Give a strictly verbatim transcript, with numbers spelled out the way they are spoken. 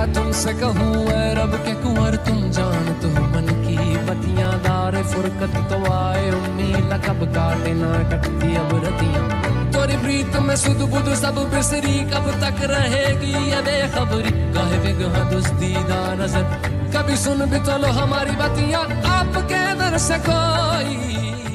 तुमसे कहूँ ऐ रब के कुंवर तुम जान तो मन की बतियां दार फुरकत तो आए उम्मीद कब काटे ना कटती अब रतियां तोरी प्रीत में सुध बुध सब बिसरी कब तक रहेगी ये बेखबरी काहे बिगहा दुस्तीदा नजर कभी सुन भी तो लो हमारी बतियां आपके दर से कोई